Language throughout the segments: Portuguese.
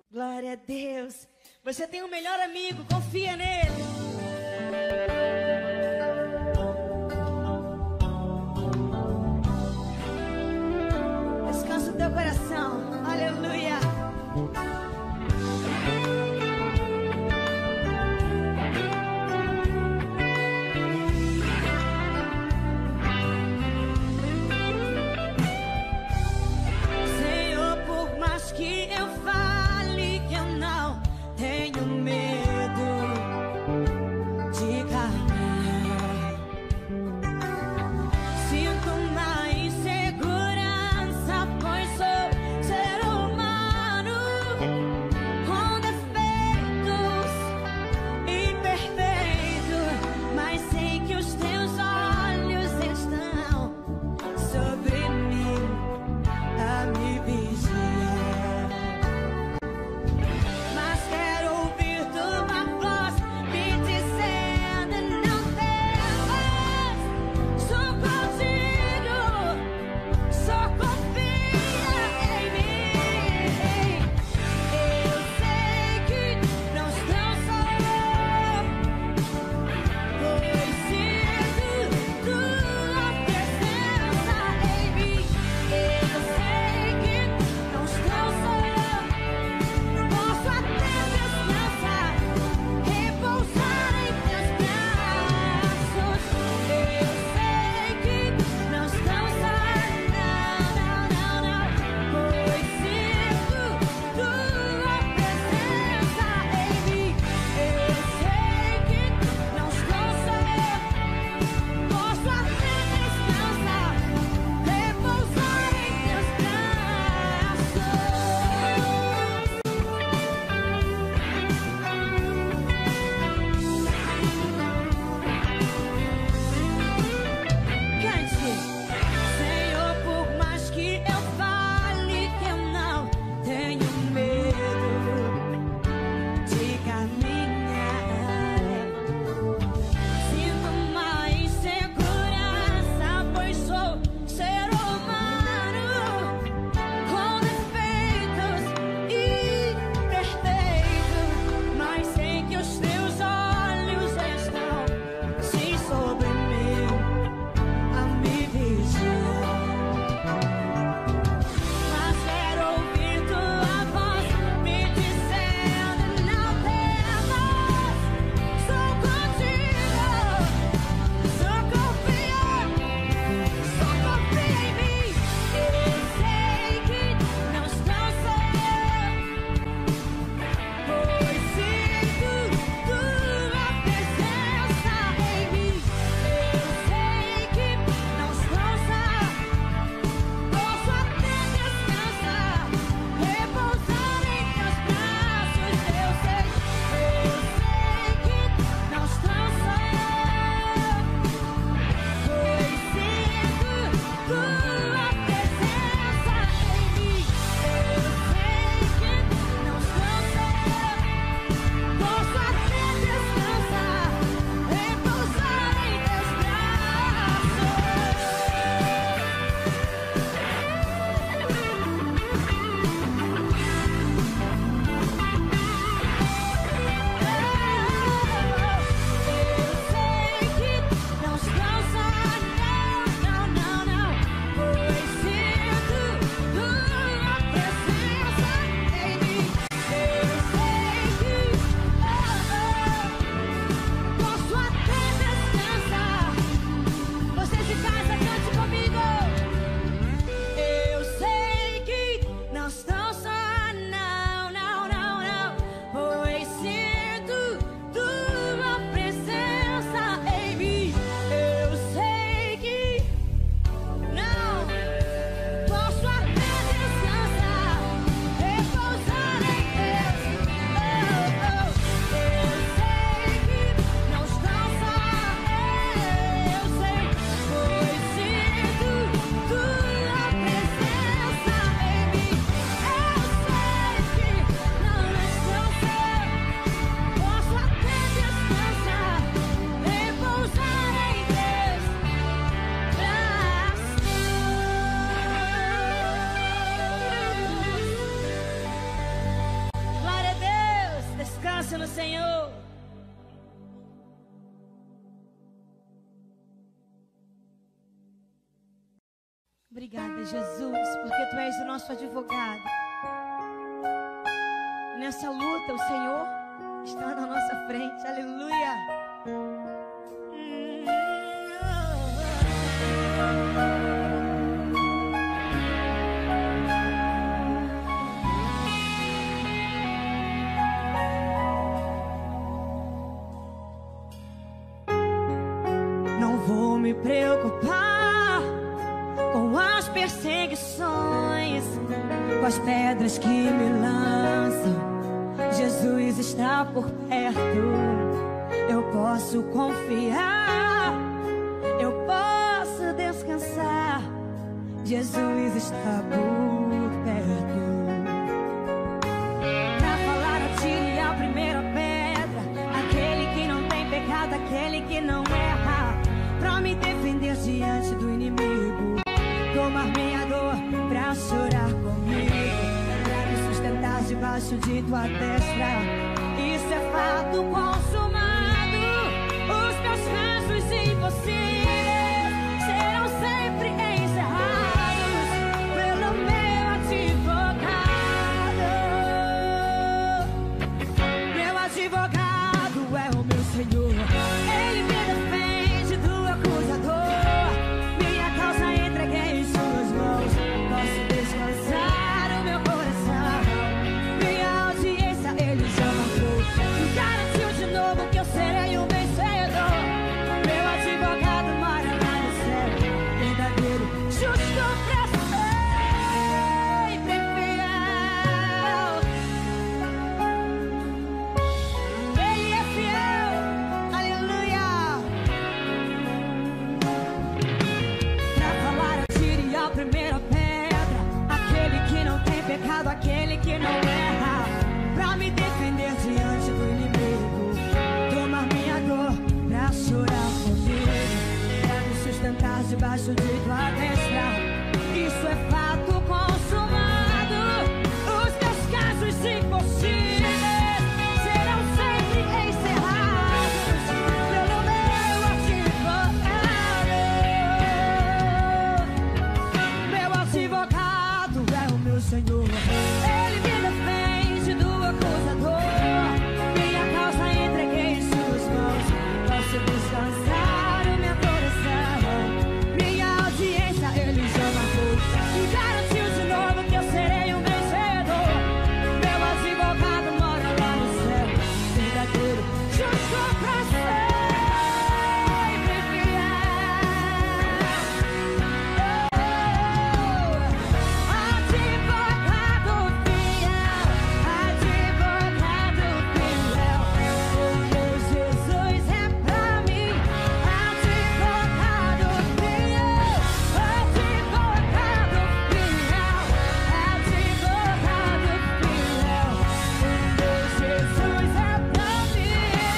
Glória a Deus. Você tem um melhor amigo, confia nele. Descansa o teu coração. Aleluia. Senhor, por mais que eu fale que eu não tenho medo de caminhar, sinto uma insegurança, pois sou seu. descanse no Senhor. Obrigada, Jesus, porque Tu és o nosso advogado. Nessa luta, o Senhor está na nossa frente. Aleluia. Não vou me preocupar com as perseguições, com as pedras que me lançam. Jesus está por perto. Eu posso confiar, eu posso descansar. Jesus está por perto. Pra falar, atire a primeira pedra. Aquele que não tem pecado, aquele que não erra. Pra me defender diante do inimigo, tomar minha dor pra chorar comigo, pra me sustentar debaixo de Tua destra. Isso é fato consumado. Os teus casos impossíveis serão sempre encerrados pelo meu advogado. Meu advogado é o meu Senhor. Ele me defende do acusador. Minha causa entreguei em Suas mãos. Posso descansar o meu coração. Minha audiência Ele já marcou. Garantiu de novo que eu serei um vencedor. Meu advogado mora lá no céu. Verdadeiro, justo pra sempre fiel. Ele é fiel. Aleluia. Pra falar, atire a primeira pedra. Aquele que não tem pecado, aquele que não erra. Pra me defender diante do inimigo, tomar minha dor pra chorar comigo, pra me sustentar debaixo de Tua destra. Isso é fato consumado. Os teus casos impossíveis serão sempre encerrados pelo meu advogado. Meu advogado é o meu Senhor. Ele me defende do acusador. Minha causa entreguei em Suas mãos. Posso descansar o meu coração. Minha audiência Ele já marcou. E garantiu de novo que eu serei um vencedor. Meu advogado mora lá no céu. Verdadeiro, justo pra sempre fiel. Advogado fiel, advogado fiel. O meu Jesus é pra mim. Advogado fiel, advogado fiel, advogado fiel. O meu Jesus é pra mim.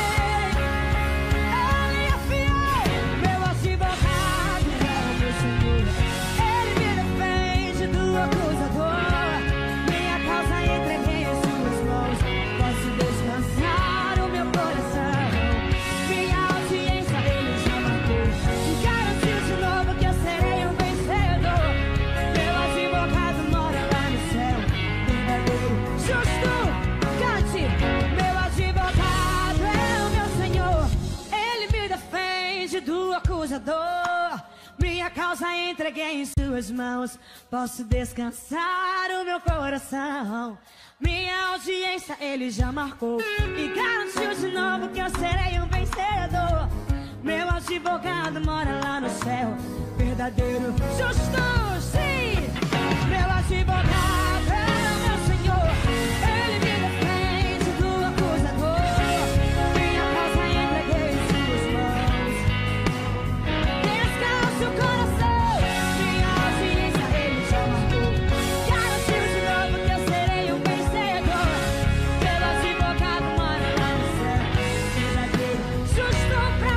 Ele é fiel. Meu advogado é o meu Senhor. Ele me defende do acusador. Minha causa entreguei em Suas mãos. Posso descansar o meu coração. Minha audiência Ele já marcou. E garantiu de novo que eu serei um vencedor. Meu advogado mora lá no céu. Verdadeiro, justo, cante. Meu advogado é o meu Senhor. Ele me defende do acusador. Minha causa entreguei em Suas mãos. Posso descansar o meu coração. Minha audiência Ele já marcou. E garantiu de novo que eu serei um vencedor. Meu advogado mora lá no céu. Verdadeiro, justo, sim. Meu advogado é o meu Senhor. Ele me defende do acusador. Minha causa entreguei em Suas mãos. Descanse o coração. Minha audiência Ele já marcou. Garantiu de novo que eu serei um vencedor. Meu advogado mora lá no céu. Verdadeiro, justo pra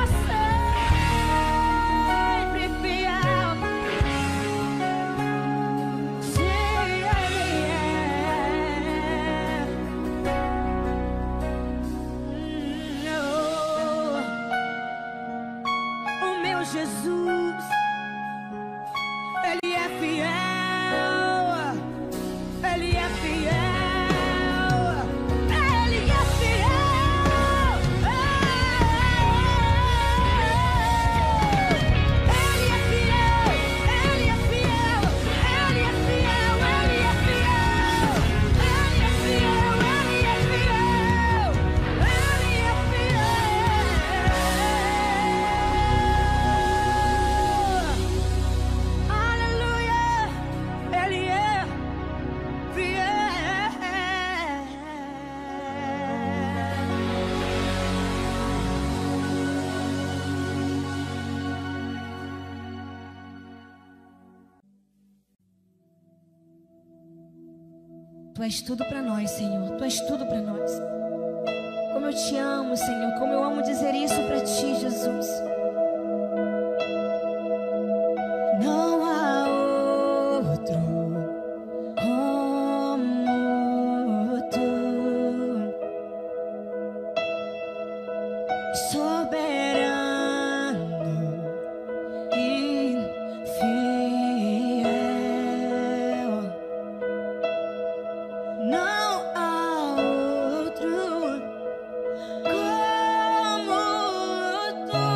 sempre fiel. Sim, Tu és tudo para nós, Senhor. Tu és tudo para nós. Como eu te amo, Senhor. Como eu amo dizer isso para ti, Jesus. Não há outro como tu, soberano e fiel. Não há outro como tu.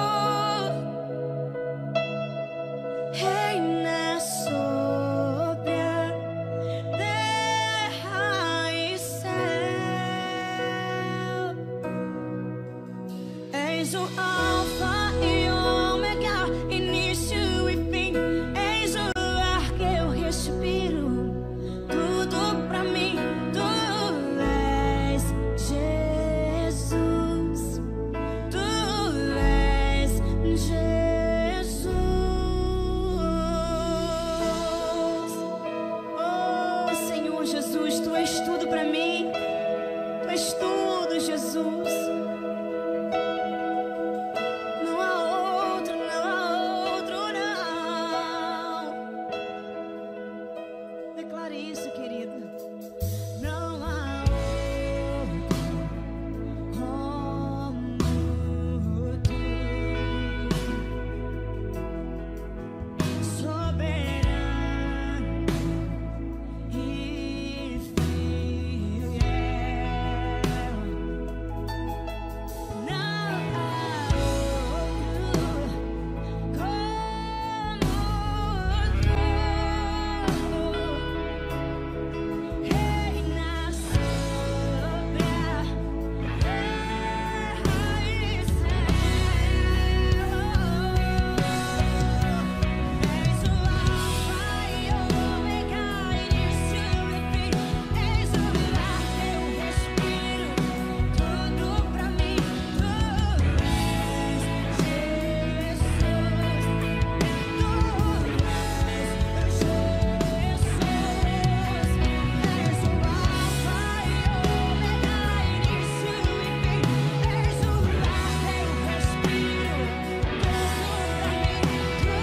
Reina sobre a terra e céu. És o Alfa e Ômega, início e fim. És o ar que eu respiro. Tudo pra mim, tu és Jesus. Tu és Jesus. Oh, Senhor Jesus, tu és tudo pra mim. Tu és tudo, Jesus. Não há outro, não há outro, não. Declare isso, querida. Não há outro como tu, soberano e fiel. Não há outro como tu. Reina sobre a terra e céu. És o Alfa e Ômega, início e fim. És o ar que eu respiro. Tudo pra mim, tu és Jesus. Tu és Jesus. És o Alfa e Ômega, início e fim. És o ar que eu respiro. Tudo pra mim, tu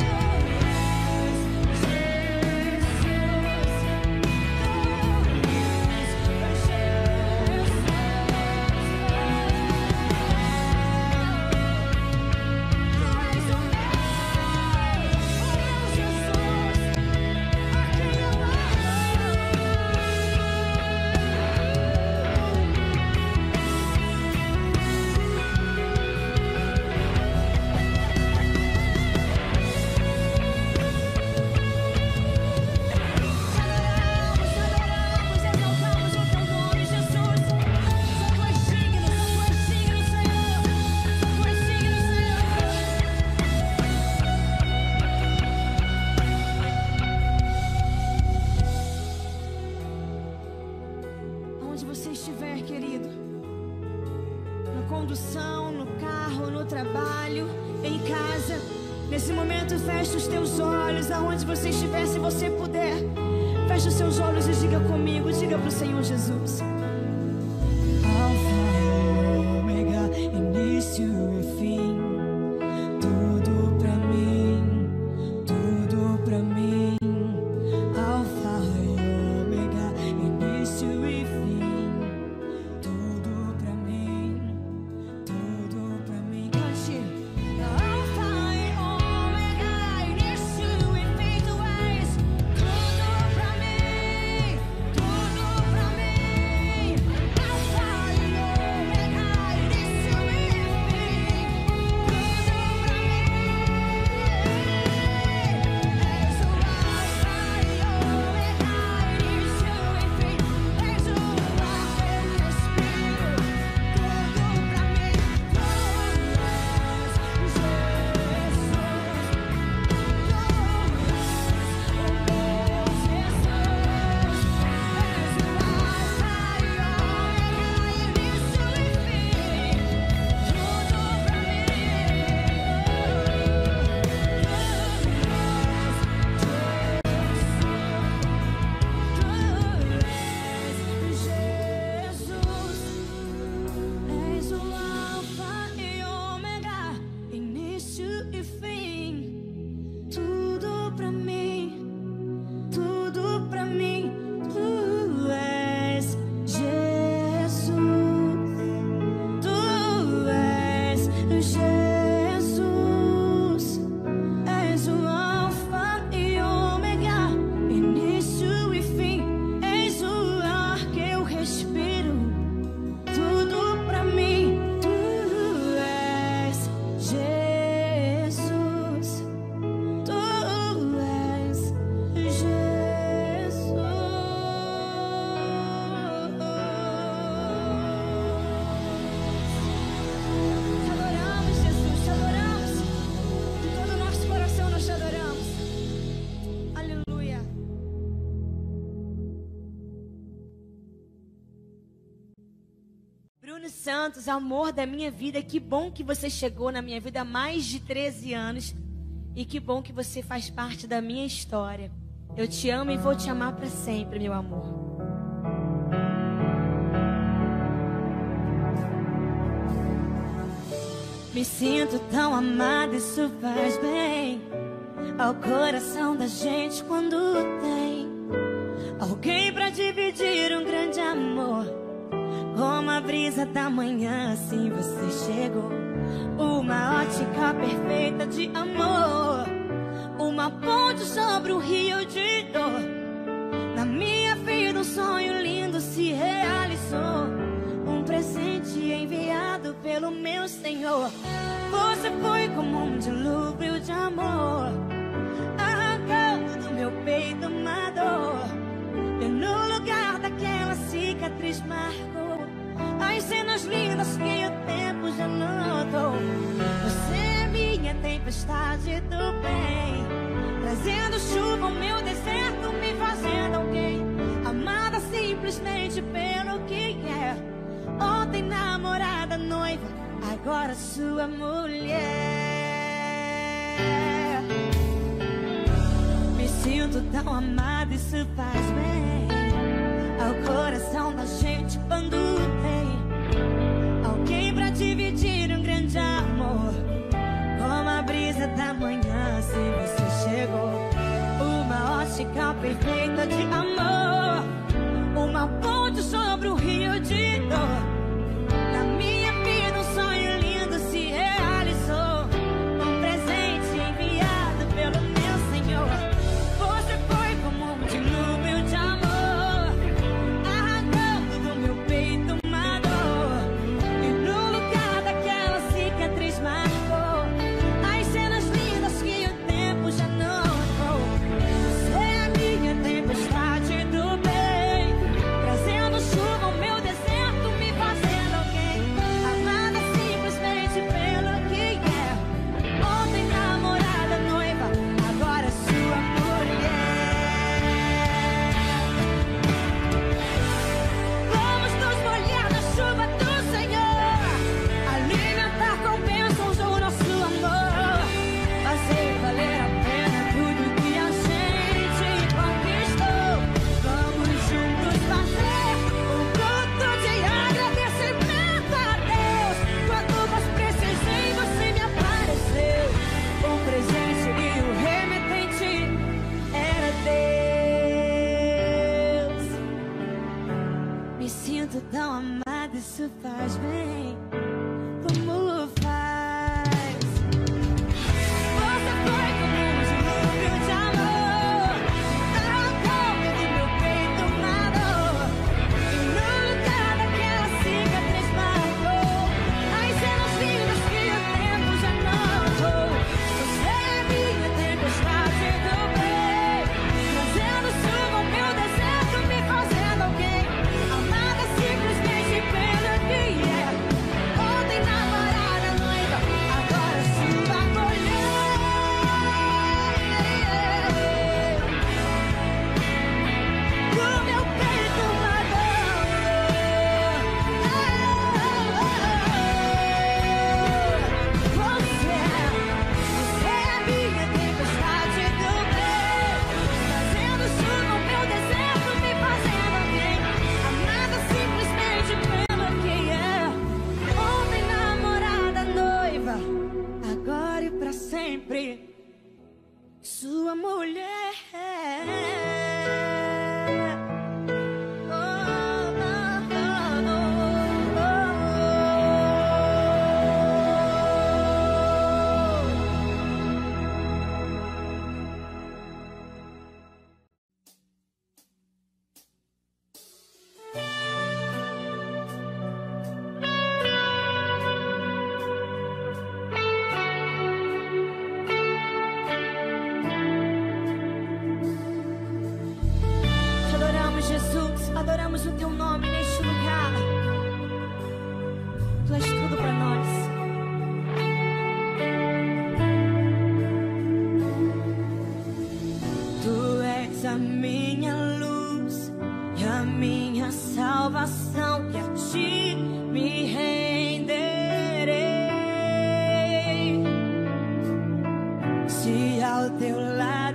onde você estiver, querido, na condução, no carro, no trabalho, em casa, nesse momento feche os teus olhos, aonde você estiver, se você puder, feche os seus olhos e diga comigo, diga pro Senhor Jesus. Alfa e Ômega, início e fim, tudo pra mim, tudo pra mim. Alfa e Ômega, início e fim, tudo pra mim, tudo pra mim. Cante. Alfa e Ômega, início e fim, tu és tudo pra mim, tudo pra mim. Bruno Santos, amor da minha vida, que bom que você chegou na minha vida há mais de 13 anos. E que bom que você faz parte da minha história. Eu te amo e vou te amar para sempre, meu amor. Me sinto tão amada, isso faz bem ao coração da gente quando tem alguém pra dividir um grande amor. Como a brisa da manhã, assim você chegou. Uma ótica perfeita de amor, uma ponte sobre o rio de dor. Na minha vida um sonho lindo se realizou, um presente enviado pelo meu Senhor. Você foi como um dilúvio de amor, arrancando do meu peito uma dor. E no lugar daquela cicatriz marcou as cenas lindas que o tempo já notou. Você é minha tempestade do bem, trazendo chuva ao meu deserto, me fazendo alguém amada simplesmente pelo que é. Ontem namorada, noiva, agora sua mulher. Me sinto tão amada, isso faz bem ao coração da gente quando tem alguém pra dividir um grande amor. Como a brisa da manhã, assim você chegou. Uma ótica perfeita de amor, uma ponte sobre o rio de dor. Na minha vida um sonho lindo se realizou, um presente enviado pelo meu Senhor. Você foi como um dilúvio de amor, arrancando do meu peito uma dor. E no lugar daquela cicatriz marcou as cenas lindas que o tempo já notou. Você é a minha tempestade do bem, trazendo chuva ao meu deserto, me fazendo alguém amada simplesmente pelo que é. Ontem namorada, noiva, agora sua mulher. Vamos nos molhar na chuva do Senhor, alimentar com bênçãos o nosso amor, fazer valer a pena tudo que a gente conquistou. Vamos juntos fazer um culto de agradecimento a Deus. Quando mais precisei, você me apareceu. O presente e o remetente era Deus. Me sinto tão amada, isso faz bem. Como faz? Você foi como um dilúvio de amor, arrancou do meu peito uma dor. E no lugar daquela cicatriz marcou as cenas lindas que o tempo já notou. Você é minha tempestade do bem, trazendo chuva ao meu deserto, me fazendo alguém amada simplesmente pelo que é.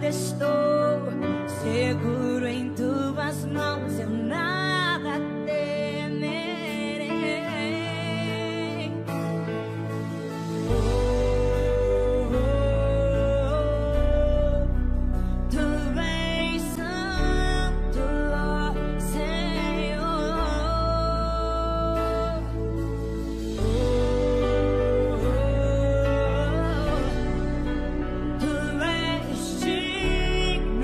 estou seguro em tuas mãos, eu nada temerei. Oh, oh, oh. Tu és santo, ó Senhor. Oh, oh, oh. Tu és digno.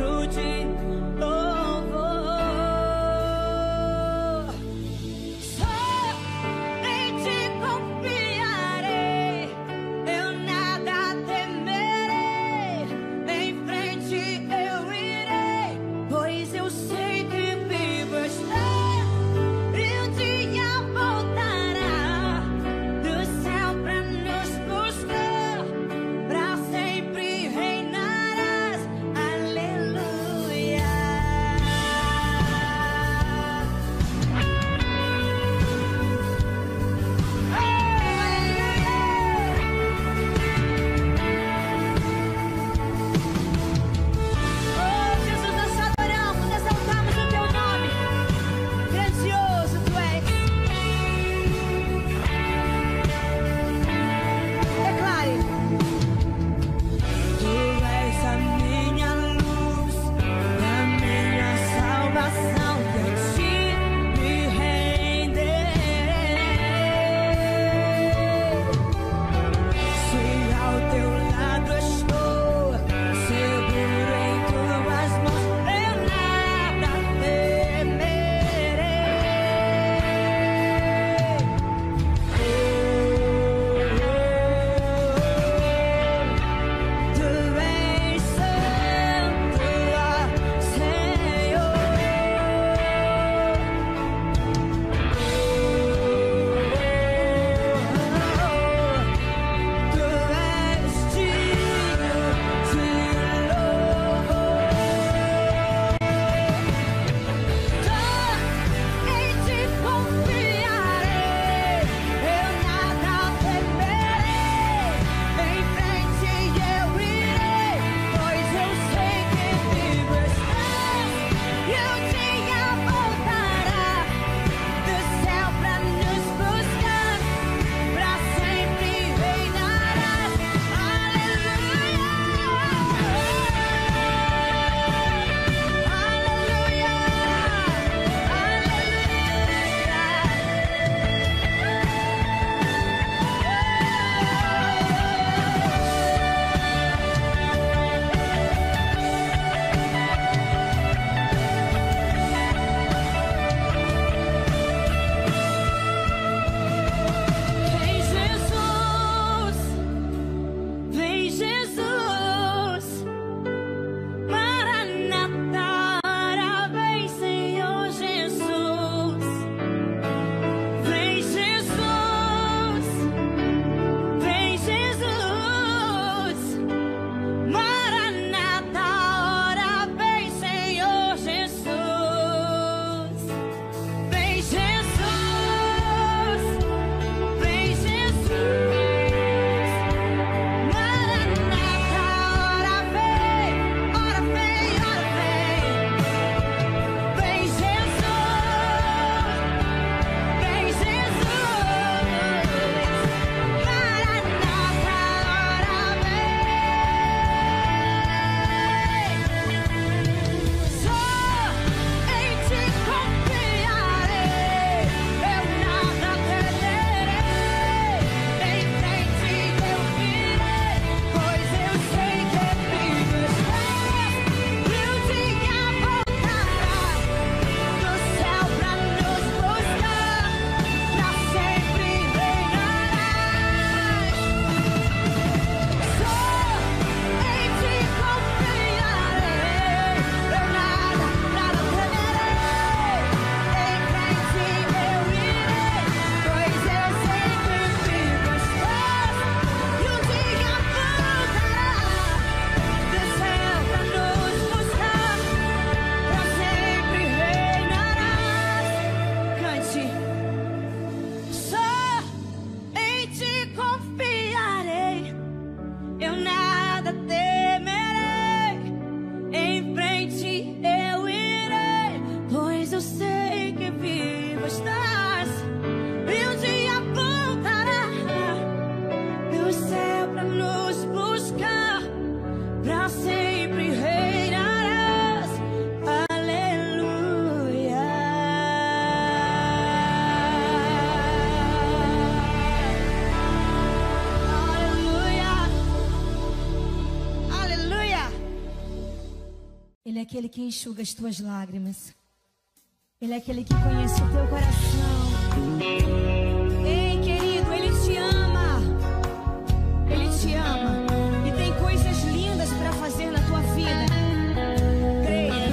é aquele que enxuga as tuas lágrimas. Ele é aquele que conhece o teu coração. Ei, querido, Ele te ama. Ele te ama. E tem coisas lindas para fazer na tua vida. Creia.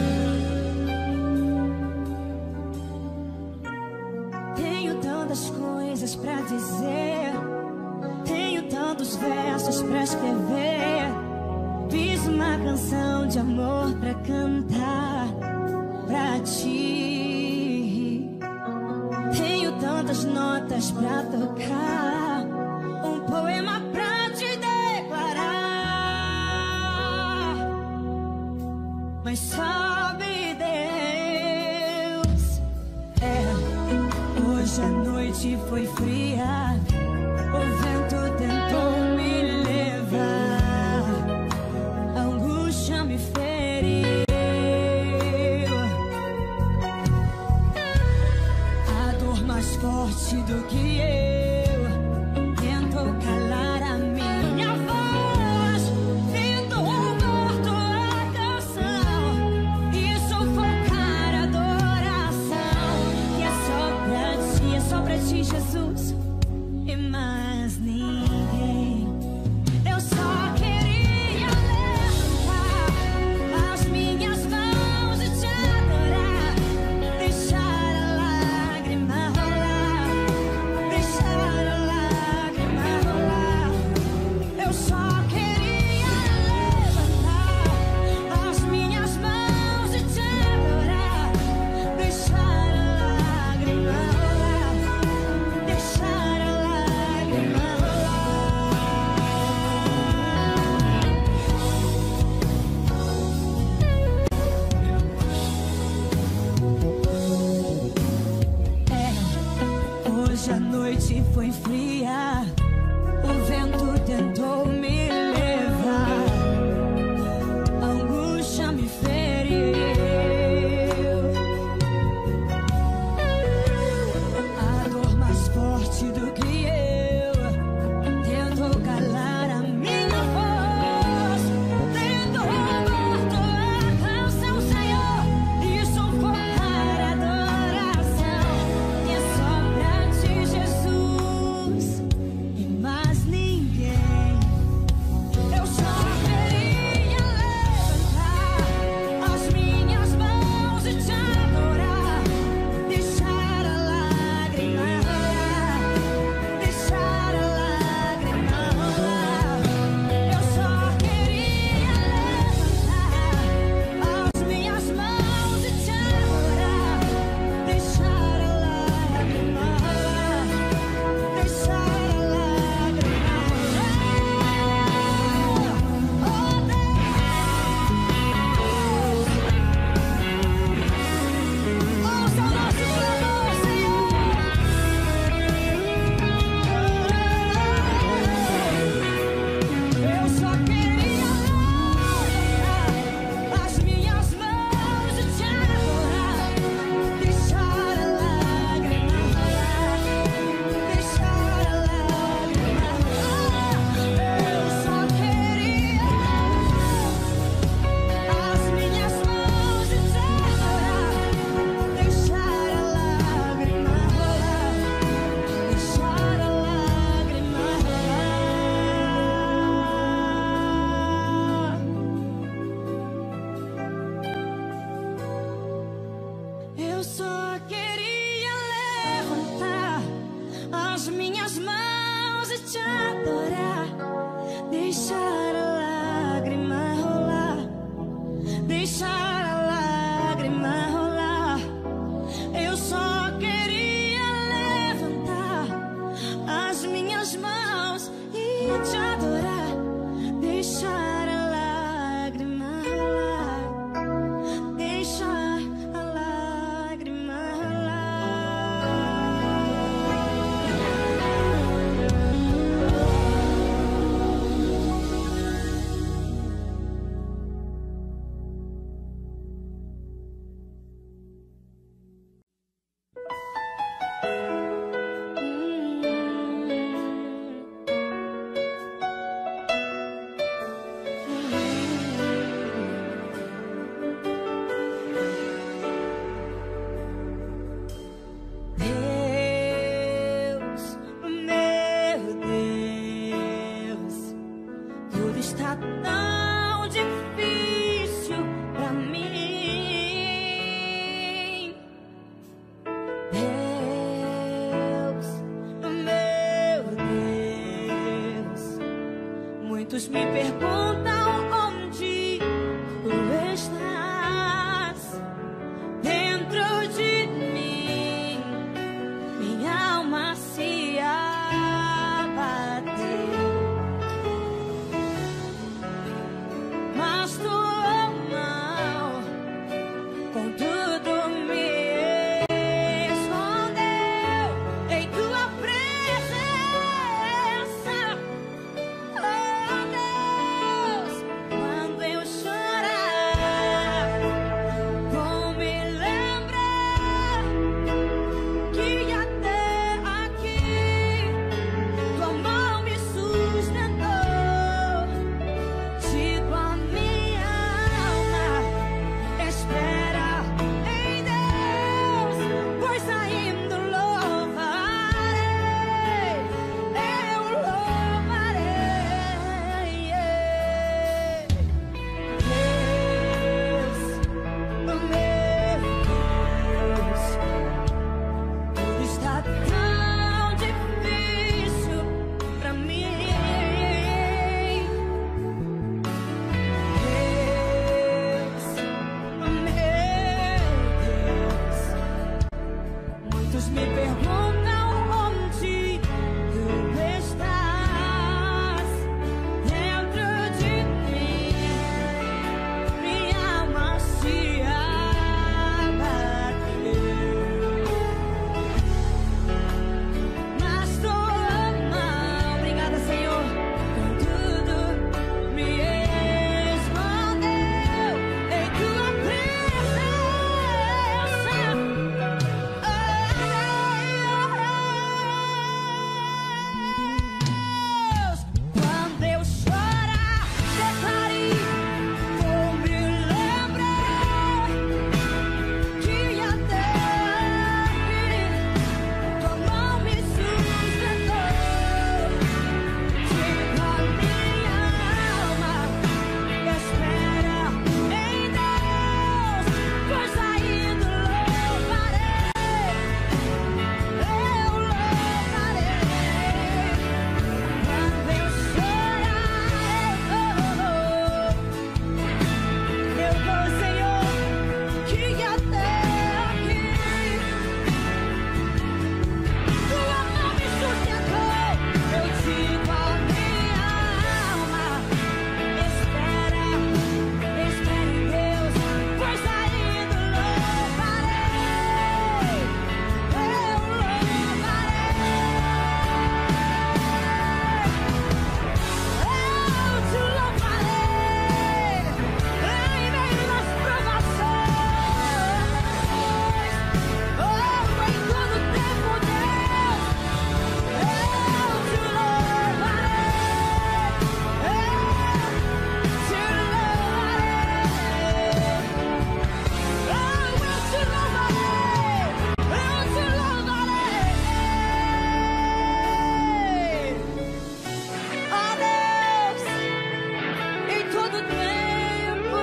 Tenho tantas coisas para dizer. Tenho tantos versos para escrever. Fiz uma canção de amor pra cantar pra ti. Tenho tantas notas pra tocar, um poema pra te declarar. Mas sabe, Deus, hoje a noite foi fria. O vento tentou me levar, a angústia me feriu, a dor mais forte do que eu tentou calar a minha voz, tentou roubar tua canção e sufocar a adoração. Que é só pra ti, Jesus, e mais ninguém. Eu só queria levantar as minhas mãos e te adorar, deixar a lágrima rolar, deixar a lágrima rolar. Eu só queria levantar as minhas mãos e te adorar, deixar a lágrima rolar, deixar a lágrima hoje a noite foi fria, o vento tentou me levar, a angústia me feriu, a dor mais forte do que eu tentou calar a minha voz, tentou roubar tua canção, Senhor, e sufocar a adoração. E é só pra ti, Jesus, e mais ninguém. Muitos me perguntam onde tu estás. Dentro de mim, minha alma se abateu. Mas tua mão, contudo, me escondeu em tua presença. Oh Deus, quando eu chorar, vou me lembrar que até aqui tua mão me sustentou. Digo a minha alma, espera em Deus, pois ainda louvarei, eu louvarei. Deus, meu Deus, tudo está tão difícil pra mim. Deus, meu Deus, muitos me perguntam onde tu estás. Dentro de mim, minha alma se abateu. Mas tua mão, obrigada, Senhor, contudo me escondeu em tua presença. Deus, quando eu chorar, declare, vou me lembrar que até aqui tua mão me sustentou. Digo a minha alma, espera em Deus, pois ainda louvarei, eu louvarei. Quando eu chorar, eu vou, Senhor, que até aqui tua mão me sustentou. Eu digo a minha alma, espera em Deus, pois ainda louvarei, eu louvarei. Eu te louvarei em meio das provações. Oh, em todo tempo, Deus, eu te louvarei. Eu te louvarei. Eu te louvarei. Oh Deus, em todo tempo.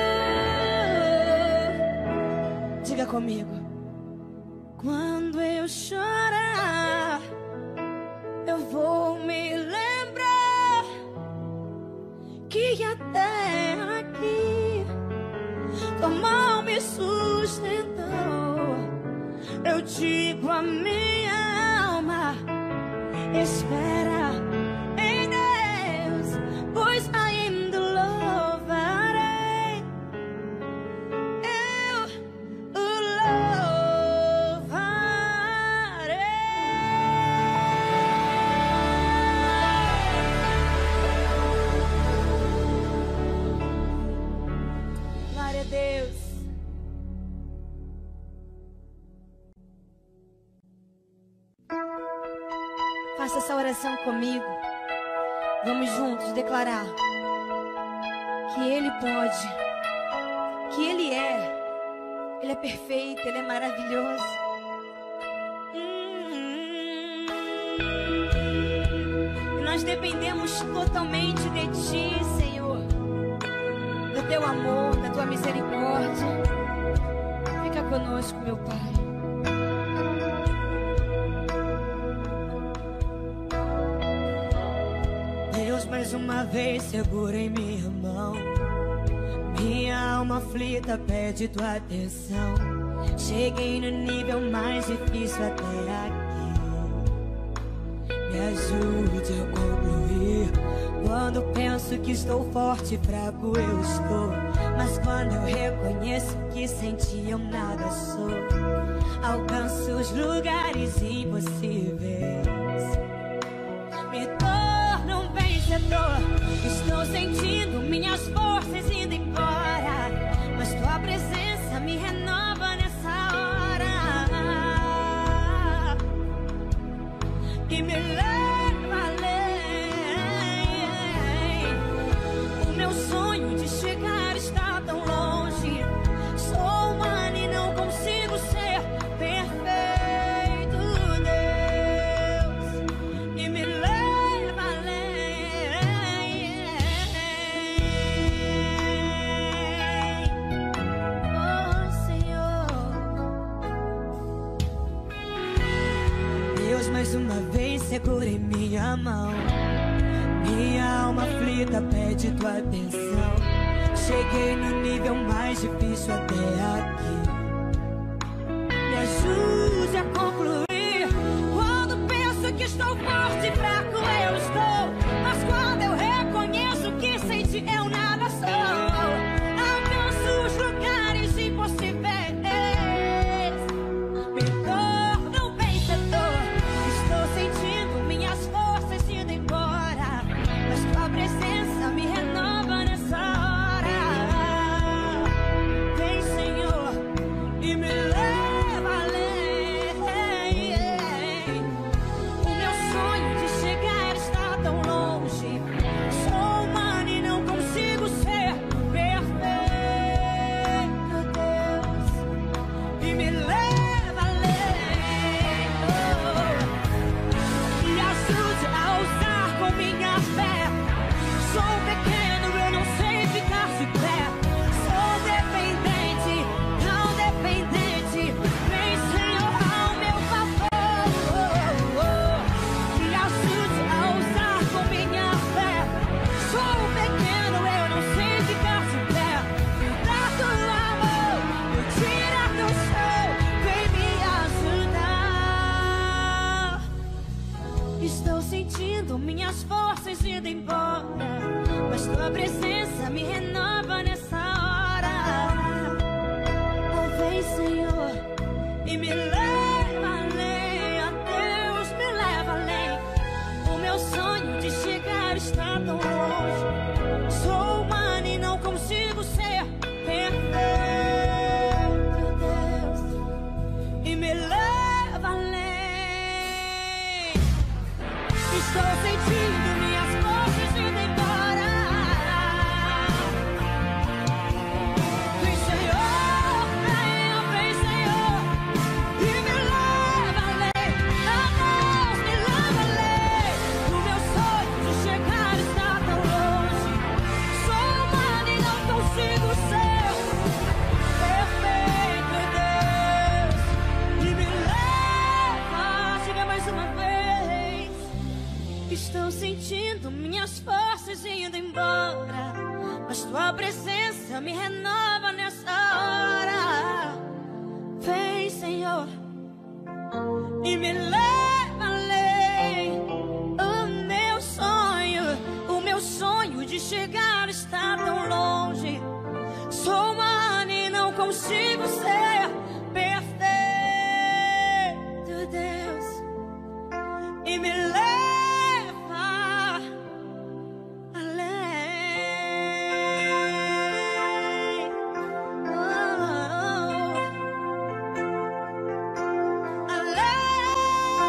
Diga comigo. Quando eu chorar, eu vou me lembrar que até aqui tua mão me sustentou. Eu digo a minha alma, espera em Deus, pois ainda louvarei, eu o louvarei. Glória a Deus. Faça essa oração comigo. Vamos juntos declarar que Ele pode, que Ele é perfeito, Ele é maravilhoso. Nós dependemos totalmente de Ti, Senhor, do Teu amor, da Tua misericórdia. Fica conosco, meu Pai. Deus mais uma vez segura em minha mão. Minha alma aflita pede tua atenção. Cheguei no nível mais difícil até aqui. Me ajude a concluir. Quando penso que estou forte, fraco eu estou. Mas quando eu reconheço que sem ti eu nada sou, alcanço os lugares impossíveis. Me torno um vencedor. Estou sentindo minhas forças indo embora, mas tua presença me renova nessa hora e me leva além. O meu sonho de chegar está tão longe. Sou humana e não consigo ser perfeito, Deus, e me leva além. Oh, Senhor, Deus, mais uma vez segura em minha mão. Minha alma aflita pede tua atenção. Cheguei no nível mais difícil até aqui. Me ajude a concluir. Quando penso que estou forte e fraco eu estou, mas quando eu reconheço que sem ti eu nada sou, alcanço os lugares impossíveis. Me torno um vencedor. Estou sentindo minhas forças indo embora, mas tua presença me renova nessa hora. Vem, Senhor, e me leva além. O meu sonho de chegar está tão longe. Sou humana e não consigo ser perfeito, Deus, e me leva além. Me ajude a ousar com minha fé. Sou pequeno, eu não sei ficar de pé. Sou dependente, tão dependente. Vem, Senhor, ao meu favor. Me ajude a ousar com minha fé. Sou pequeno, eu não sei ficar de pé. Me dá tua mão, me tira do chão. Vem me ajudar. Estou sentindo minhas forças indo embora, mas tua presença me renova nessa hora. Oh, vem, Senhor, e me leva além. A Deus, me leva além. O meu sonho de chegar está tão longe. Sou humana e não consigo ser perfeito, Deus, e me leva além. Estou sentindo minhas forças indo embora. Vem, Senhor, vem, Senhor, e me leva além. Ah, Deus, me leva além. O meu sonho de chegar está tão longe. Sou humana e não consigo ser perfeito, Deus, e me leva. Chega mais uma vez. Estou sentindo minhas forças indo embora, mas tua presença me renova nessa hora. Vem, Senhor, e me leva além. O meu sonho de chegar está tão longe. Sou humana e não consigo ser perfeito, Deus, e me leva além. Oh, além.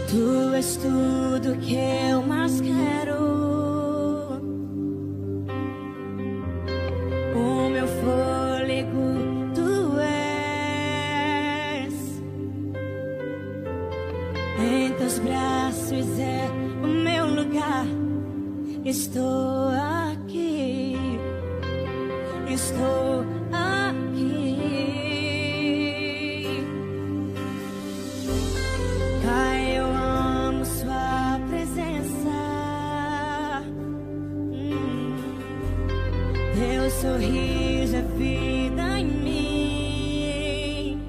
Tu és tudo que eu mais quero. O meu fôlego, tu és. Em teus braços é o meu lugar. Estou aqui. Estou aqui. Pai, eu amo sua presença. Teu sorriso é vida em mim.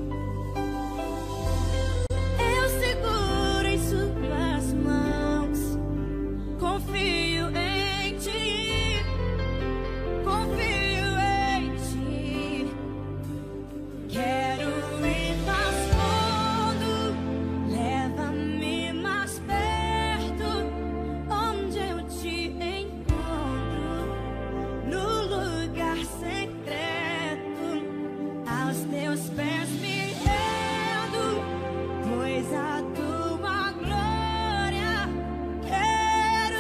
Eu seguro em suas mãos. Confio em ti. Confio em ti. Quero ir mais fundo. Leva-me mais perto. Onde eu te encontro. No lugar secreto. Aos teus pés me rendo. Pois a tua glória quero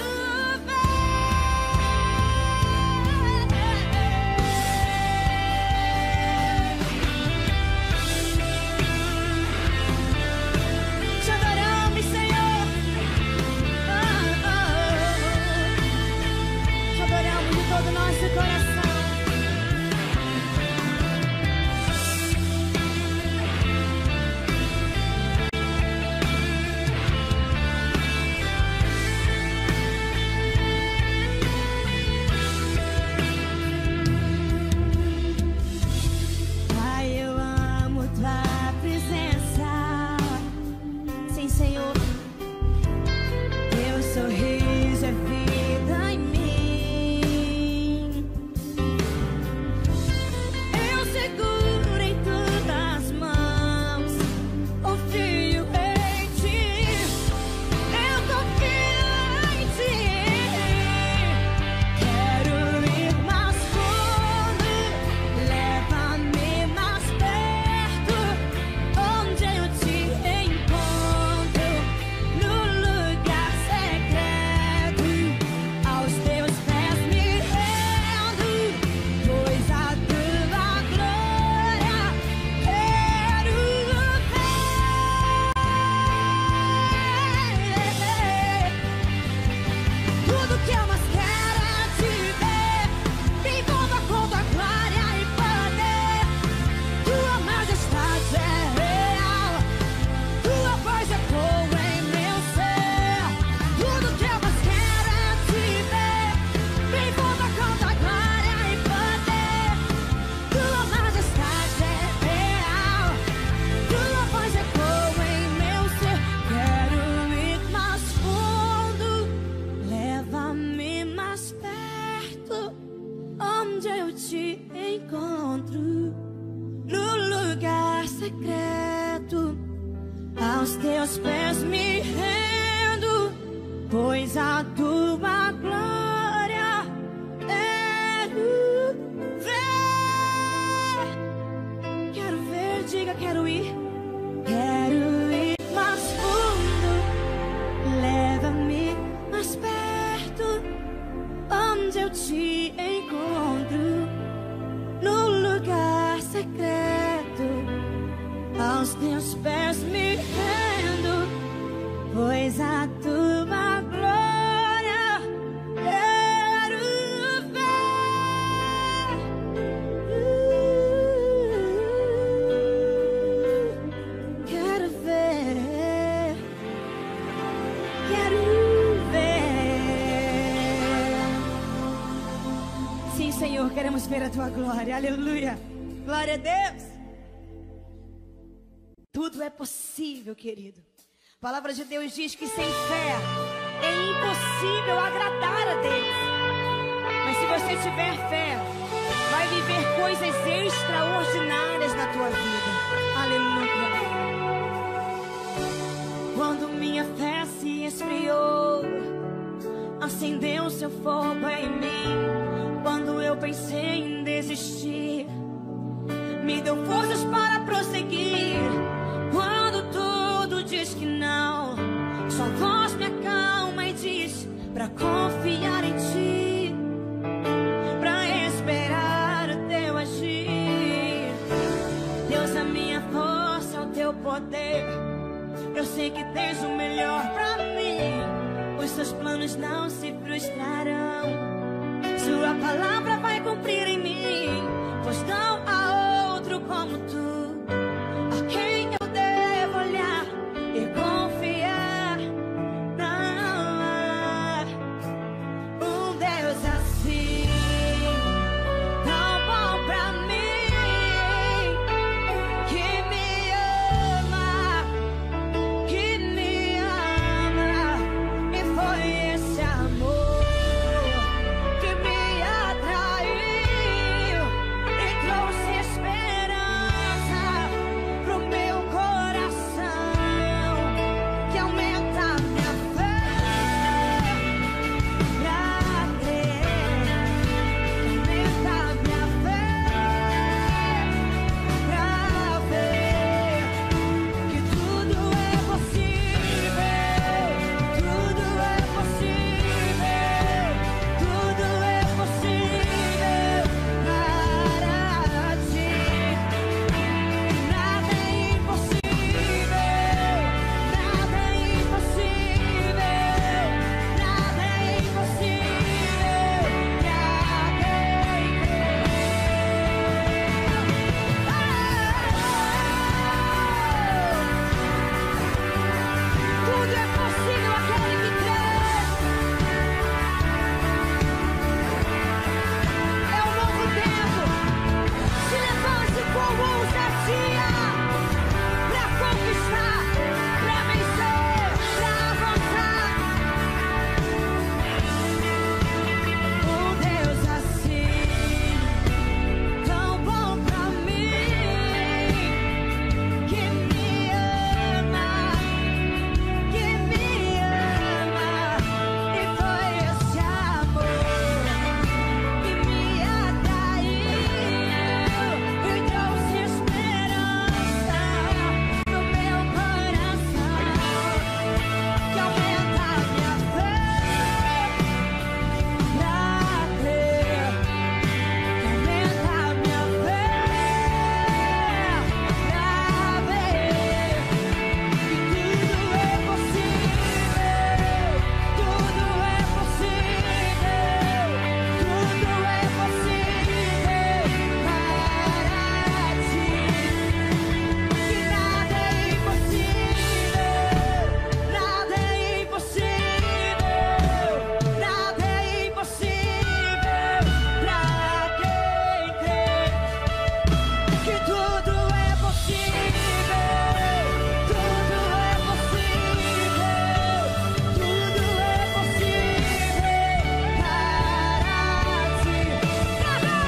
Te adoramos, Senhor. Te adoramos de todo o nosso coração. Pai, eu amo tua presença. Sim, Senhor. Teu sorriso é vida em mim. Eu seguro em tuas mãos. Confio em ti. Eu confio em ti. Quero ir mais fundo. Leva-me mais perto. Onde eu te encontro. No lugar secreto. Aos teus pés me rendo. Pois a tua glória quero ver. Tudo que eu mais quero é te ver. Me envolva com tua glória e poder. Tua majestade é real. Tua voz ecoa em meu ser. Tudo que eu mais quero é te ver. Me envolva com tua glória e poder. Tua majestade é real. Tua voz ecoa em meu ser. Quero ir mais fundo. Leva-me mais perto. Onde eu te encontro. No lugar secreto. Aos teus pés me rendo. Pois a tua glória quero ver. Quero ver, diga, quero ir. Quero ir mais fundo. Leva-me mais perto. Onde eu te encontro. No lugar secreto. Aos teus pés me rendo. Pois a tua glória quero ver. Quero ver. Quero ver. Sim, Senhor, queremos ver a tua glória. Aleluia. Glória a Deus. Tudo é possível, querido. A palavra de Deus diz que sem fé é impossível agradar a Deus. Mas se você tiver fé, vai viver coisas extraordinárias na tua vida. Aleluia. Quando minha fé se esfriou, acendeu seu fogo em mim. Quando eu pensei em desistir, me deu forças para prosseguir. Quando tudo diz que não, Sua voz me acalma e diz pra confiar em ti, pra esperar o teu agir. Deus, a minha força, o teu poder. Eu sei que tens o melhor pra mim. Os seus planos não se frustrarão. Sua palavra vai cumprir em mim, pois não há outro como tu, a quem eu devo olhar e confiar. Não há um Deus assim, tão bom pra mim, que me ama, e foi esse amor que me atraiu e trouxe esperança pro meu coração, que aumenta minha fé pra crer, que aumenta minha fé pra ver que tudo é possível, tudo é possível, tudo é possível para ti. Nada é impossível, nada é impossível, nada é impossível pra quem crê. Tudo é possível aquele que crê. É um novo tempo. Se levante com ousadia pra conquistar, pra vencer, pra avançar. Um Deus assim, tão bom pra mim, que me ama, e foi esse amor que me atraiu e trouxe esperança no meu coração, que aumenta minha fé pra crer, que aumenta minha fé pra ver que tudo é possível, tudo é possível, tudo é possível para ti. Que nada é impossível, nada é impossível, nada é impossível pra quem crê. Que tudo é possível, tudo é possível, tudo é possível para ti. Nada é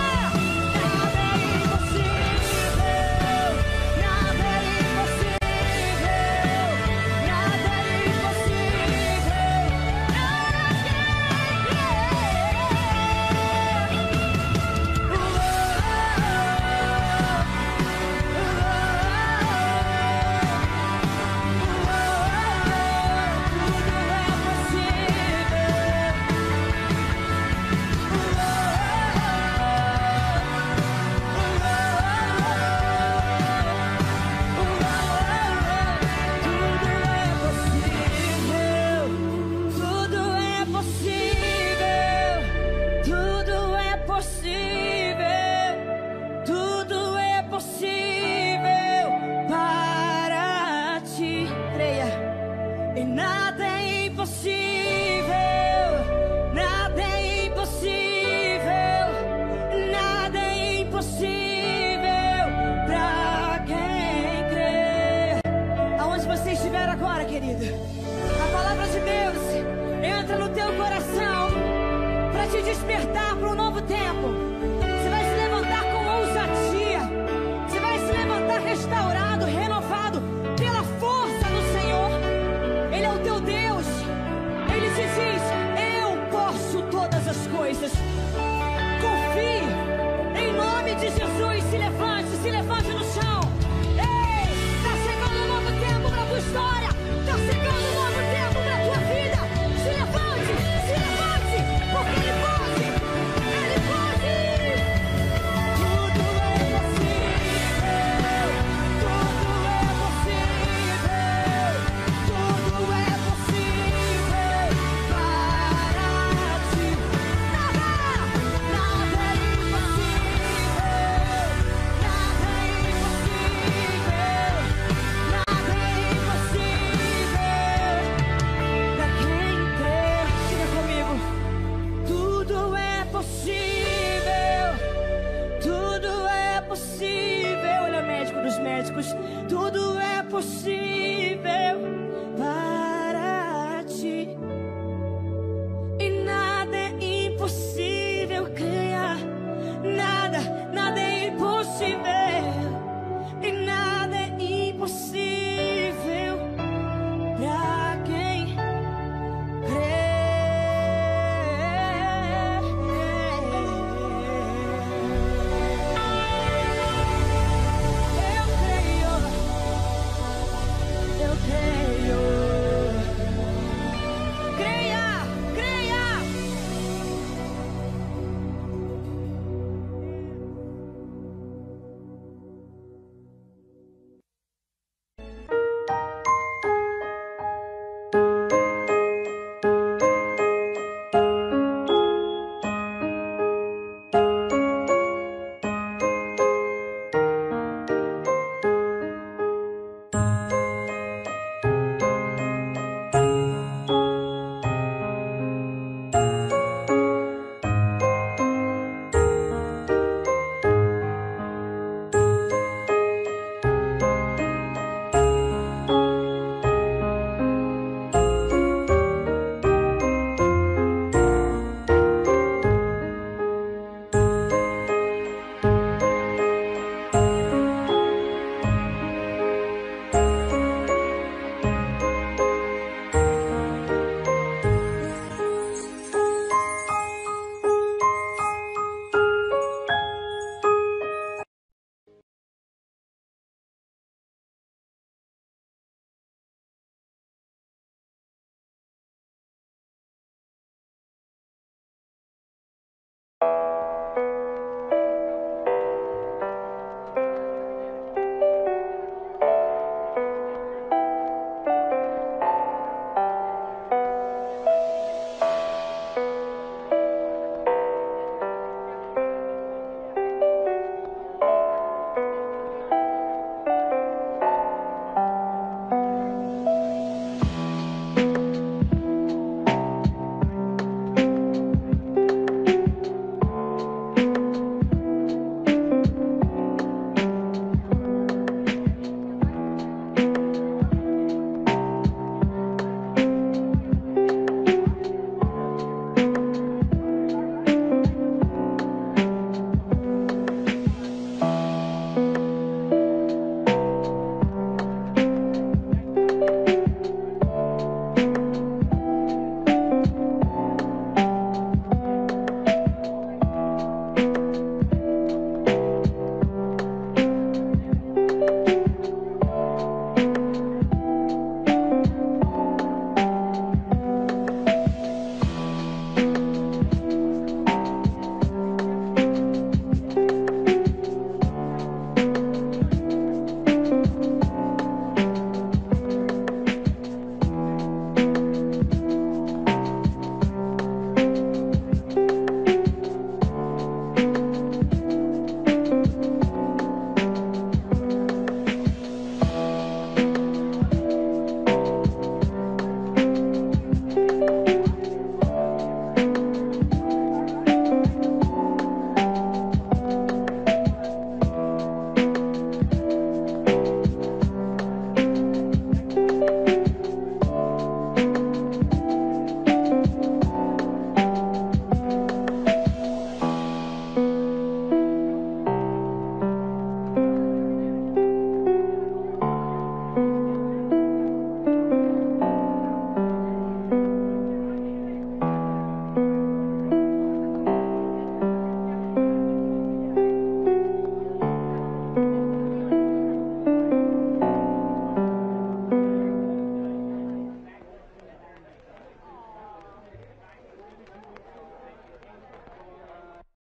impossível, nada é impossível, nada é impossível tudo é possível para ti. Creia. E nada é impossível, nada é impossível, nada é impossível pra quem crê. Aonde você estiver agora, querido, a palavra de Deus entra no teu coração pra te despertar para um novo tempo. Você vai se levantar com ousadia, você vai se levantar restaurado, renovado pela força do Senhor. Ele é o teu Deus. Ele te diz: eu posso todas as coisas. Confie em nome de Jesus.